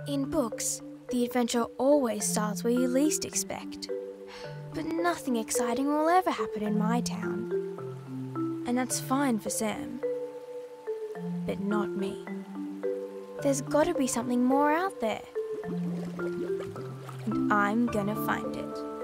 In books, the adventure always starts where you least expect. But nothing exciting will ever happen in my town. And that's fine for Sam. But not me. There's gotta be something more out there. And I'm gonna find it.